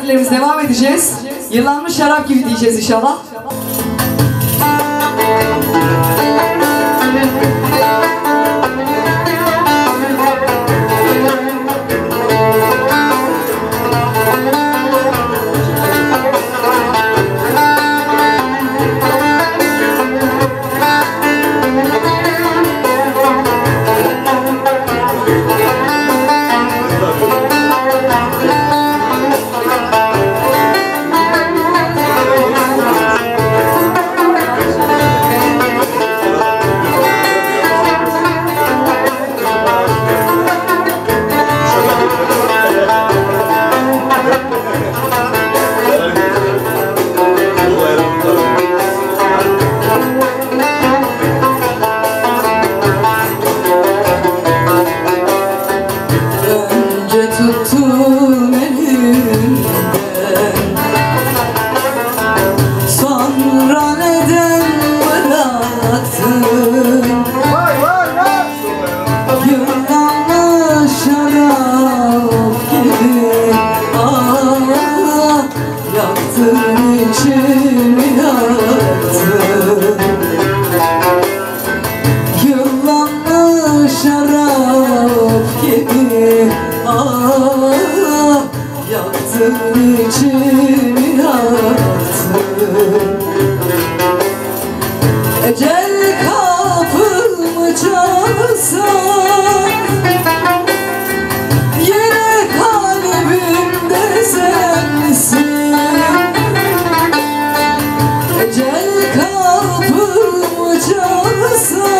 misafirlerimiz devam edeceğiz. Yıllanmış şarap gibi diyeceğiz inşallah. Tuttun elimden, sonra neden bıraktın? Yıllanmış şarap gibi, ah, yaktın içimi yaktın. Yıllanmış şarap gibi, ah, yaktın içimi yaktın. Ecel kapımı çalsa, yine kalbimde sensin. Ecel kapımı çalsa,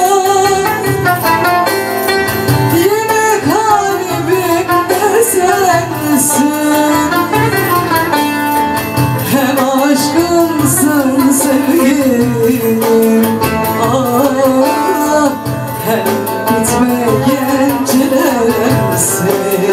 yine kalbimde sensin. Hem aşkımsın sevgilim, ah, hem bitmeyen çilemsin.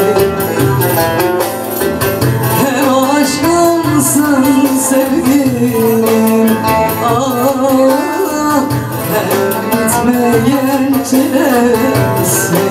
Hem aşkımsın sevgilim, ah, hem bitmeyen çilemsin.